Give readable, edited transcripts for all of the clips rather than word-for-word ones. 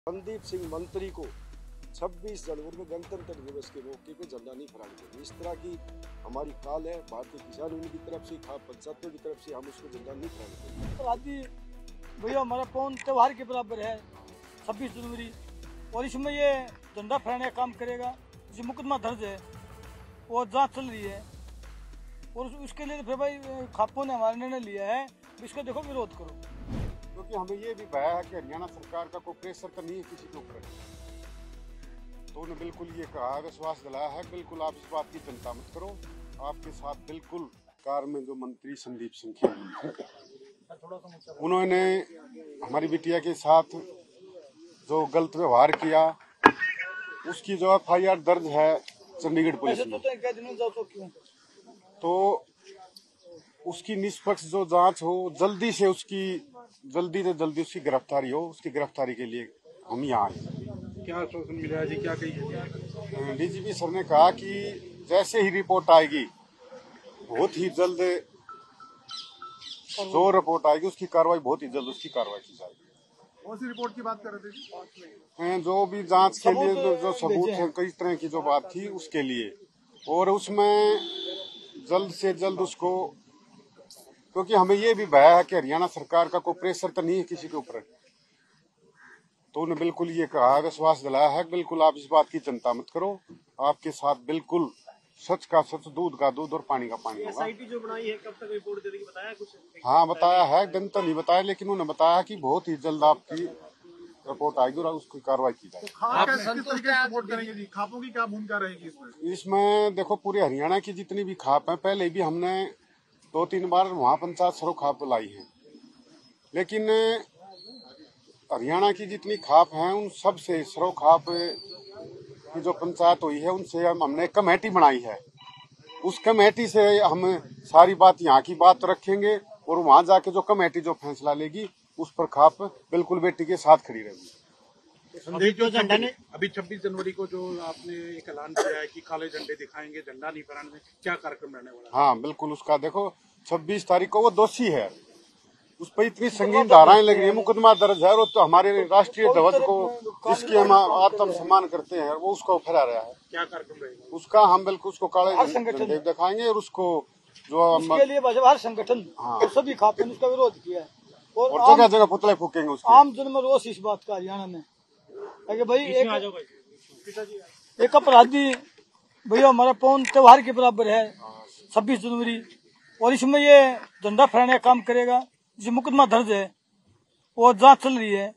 संदीप सिंह मंत्री को 26 जनवरी में गणतंत्र दिवस के मौके पे झंडा नहीं फहराने देंगे। इस तरह की हमारी कॉल है भारतीय किसान यूनियन की तरफ से, खाप पंचायतों की तरफ से, हम उसको झंडा नहीं फहराने देंगे। तो आदि भैया हमारा कौन त्योहार के बराबर है 26 जनवरी, और इसमें ये झंडा फहराने का काम करेगा। जो मुकदमा दर्ज है वो जांच चल रही है, और उसके लिए फिर भाई खापों ने हमारा निर्णय लिया है, इसका देखो विरोध करो। क्योंकि हमें ये भी भय है कि हरियाणा सरकार का कोई प्रेशर तो नहीं है किसी के ऊपर, तो उन्होंने बिल्कुल ये कहा, विश्वास दिलाया है बिल्कुल आप इस बात की चिंता मत करो, आपके साथ बिल्कुल। कार में जो मंत्री संदीप सिंह उन्होंने हमारी बिटिया के साथ जो गलत व्यवहार किया, उसकी जो FIR दर्ज है चंडीगढ़ पुलिस में, तो उसकी निष्पक्ष जो जांच हो, जल्दी से जल्दी उसकी गिरफ्तारी हो। उसकी गिरफ्तारी के लिए हम यहाँ आए। क्या आश्वासन मिला जी, क्या कही? DGP सर ने कहा कि जैसे ही रिपोर्ट आएगी, बहुत ही जल्द जो रिपोर्ट आएगी उसकी कार्रवाई बहुत ही जल्द उसकी कार्रवाई की जाएगी। कौन सी रिपोर्ट की बात कर रहे थे? जो भी जांच के लिए जो सबूत है, कई तरह की जो बात थी उसके लिए, और उसमें जल्द से जल्द उसको, क्योंकि हमें ये भी भय है कि हरियाणा सरकार का कोई प्रेशर तो नहीं है किसी के ऊपर, तो उन्होंने बिल्कुल ये कहा, विश्वास दिलाया है बिल्कुल आप इस बात की चिंता मत करो, आपके साथ बिल्कुल सच का सच, दूध का दूध और पानी का पानी होगा। SIT जो बनाई है कब तक रिपोर्ट देने की बताया कुछ? हाँ बताया है, दिन तो नहीं बताया, लेकिन उन्होंने बताया कि बहुत ही जल्द आपकी रिपोर्ट आएगी और उसकी कार्रवाई की जाएगी। आप किस तरीके से सपोर्ट करेंगे जी? खापों की क्या भूमिका रहेगी इसमें? इसमें देखो, पूरे हरियाणा की जितनी भी खाप है, पहले भी हमने 2-3 बार वहाँ पंचायत सरो खाप बुलाई है, लेकिन हरियाणा की जितनी खाप हैं उन सब से सरो खाप की जो पंचायत हुई है, उनसे हमने एक कमेटी बनाई है। उस कमेटी से हम सारी बात यहाँ की बात रखेंगे, और वहाँ जाके जो कमेटी जो फैसला लेगी उस पर खाप बिल्कुल बेटी के साथ खड़ी रहेगी। संदीप जो झंडा ने अभी 26 जनवरी को जो आपने एक ऐलान किया है कि काले झंडे दिखाएंगे, झंडा नहीं फहराने में, क्या कार्यक्रम रहने वाला है? हाँ बिल्कुल, उसका देखो 26 तारीख को वो दोषी है, उस पर इतनी संगीन धाराएं लग रही है, मुकदमा दर्ज है, और तो हमारे राष्ट्रीय ध्वज को जिसकी हम आत्म सम्मान करते हैं वो उसको फहरा रहा है। क्या कार्यक्रम रहेगा उसका? हम बिल्कुल उसको काले झंडे दिखाएंगे, और उसको जो इसके लिए हर संगठन और सभी खापों ने उसका विरोध किया है, और जगह जगह पुतले फूकेंगे उसके। आम जन में रोष इस बात का हरियाणा में कि भाई एक अपराधी भैया हमारा कौन त्योहार के बराबर है 26 जनवरी, और इसमें ये झंडा फहराने का काम करेगा। जो मुकदमा दर्ज है वो जांच चल रही है,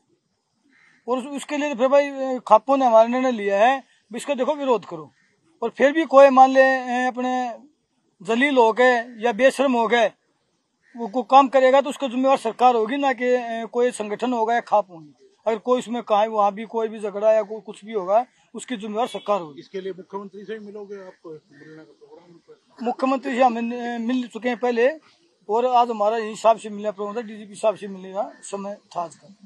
और उसके लिए फिर भाई खापों ने हमारा निर्णय लिया है, इसका देखो विरोध करो। और फिर भी कोई मान ले अपने जलील हो गए या बेशर्म हो गए, वो काम करेगा तो उसका जिम्मेवार सरकार होगी, ना कि कोई संगठन होगा या खाप होगी। अगर कोई उसमें कहा वहाँ भी कोई भी झगड़ा या कोई कुछ भी होगा, उसकी जिम्मेवार सरकार होगी। इसके लिए मुख्यमंत्री से मिलोगे? आपको मिलने का प्रोग्राम? मुख्यमंत्री से हम मिल चुके हैं पहले, और आज हमारा यही साहब से मिलने प्रोग्राम था, DGP साहब से मिलने का समय था आज का।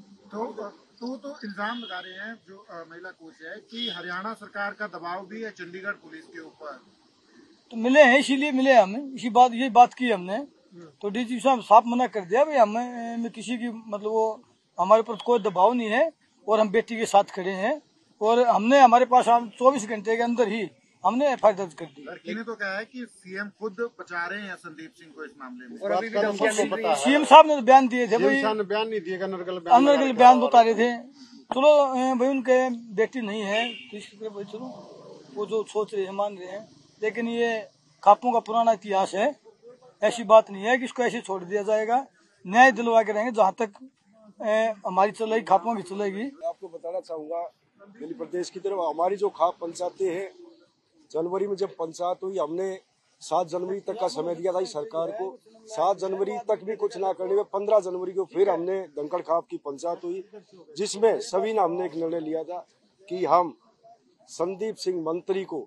तो इल्जाम लगा रहे हैं जो महिला कोच है कि हरियाणा सरकार का दबाव भी है चंडीगढ़ पुलिस के ऊपर। तो मिले हैं, इसीलिए मिले हमें, यही बात की हमने, तो DGP साहब साफ मना कर दिया भाई हमें किसी की मतलब वो हमारे ऊपर कोई दबाव नहीं है, और हम बेटी के साथ खड़े हैं, और हमने हमारे पास 24 घंटे के अंदर ही हमने FIR दर्ज कर दी। लड़की ने तो कहा है कि CM खुद बचा रहे हैं संदीप सिंह को इस मामले में, और अभी भी CM साहब ने तो बयान दिए थे भाई, बयान नहीं दिएगा, अनर्गल बयान बता रहे थे। चलो भाई उनके बेटी नहीं है तो इसके भाई चलो वो जो सोच रहे हैं मान रहे हैं, लेकिन ये खापों का पुराना इतिहास है, ऐसी बात नहीं है कि इसको ऐसे छोड़ दिया जाएगा। न्याय दिलवा के रहेंगे, जहाँ तक हमारी चलेगी खापों की चलेगी। आपको बताना चाहूंगा, दिल्ली प्रदेश की तरफ हमारी जो खाप पंचायतें हैं, जनवरी में जब पंचायत हुई, हमने 7 जनवरी तक का समय दिया था इस सरकार को। 7 जनवरी तक भी कुछ ना करने में 15 जनवरी को फिर हमने दंकड़ खाप की पंचायत हुई, जिसमें सभी ने हमने एक निर्णय लिया था कि हम संदीप सिंह मंत्री को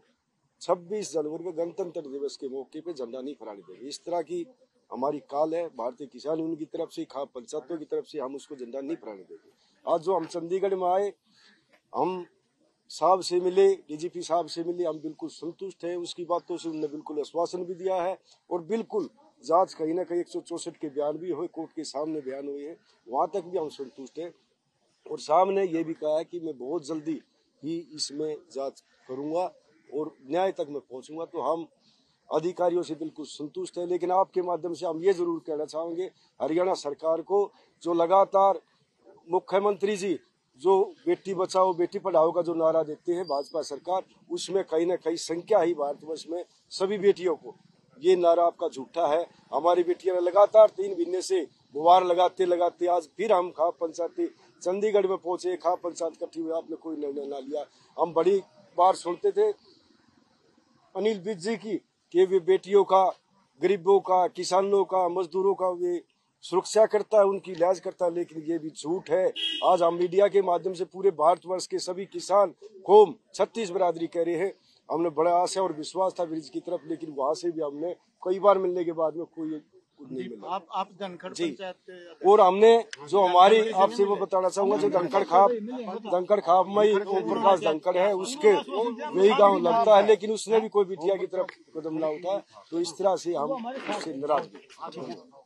26 जनवरी में गणतंत्र दिवस के मौके पे झंडा नहीं फहराने देंगे। इस तरह की हमारी कॉल है भारतीय किसान यूनियन की तरफ से, खाप पंचायतों की तरफ से, हम उसको झंडा नहीं फहराने देंगे। आज जो हम चंडीगढ़ में आए, हम साहब से मिले, DGP साहब से मिले, हम बिल्कुल संतुष्ट हैं उसकी बातों से। उन्होंने बिल्कुल आश्वासन भी दिया है, और बिल्कुल जांच कहीं ना कहीं 164 के बयान भी हुए, कोर्ट के सामने बयान हुए हैं, वहां तक भी हम संतुष्ट हैं। और सामने ये भी कहा है कि मैं बहुत जल्दी ही इसमें जांच करूंगा और न्याय तक मैं पहुंचूंगा। तो हम अधिकारियों से बिल्कुल संतुष्ट है, लेकिन आपके माध्यम से हम ये जरूर कहना चाहेंगे हरियाणा सरकार को, जो लगातार मुख्यमंत्री जी जो बेटी बचाओ बेटी पढ़ाओ का जो नारा देते हैं भाजपा सरकार, उसमें कहीं ना कहीं संख्या ही भारतवर्ष में सभी बेटियों को, ये नारा आपका झूठा है। हमारी बेटियां ने लगातार 3 महीने से गुहार लगाते लगाते आज फिर हम खाप पंचायती चंडीगढ़ में पहुंचे, खाप पंचायत इकट्ठी हुई, आपने कोई निर्णय ना लिया। हम बड़ी बार सुनते थे अनिल विज जी की कि वे बेटियों का, गरीबों का, किसानों का, मजदूरों का वे सुरक्षा करता है, उनकी इलाज करता है, लेकिन ये भी झूठ है। आज हम मीडिया के माध्यम से पूरे भारतवर्ष के सभी किसान कौम 36 बरादरी कह रहे हैं, हमने बड़ा आशा और विश्वास था ब्रिज की तरफ, लेकिन वहां से भी हमने कई बार मिलने के बाद में कोई नहीं मिला। आप धनखड़ पंचायत के और हमने जो हमारी आपसे वो बताना चाहूंगा, जो धनखड़ खाप में ही ओम प्रकाश धनखड़ है, उसके वही गांव लगता है, लेकिन उसने भी कोई बिटिया की तरफ कदम ना उठाया। तो इस तरह से हम उससे नाराज हैं।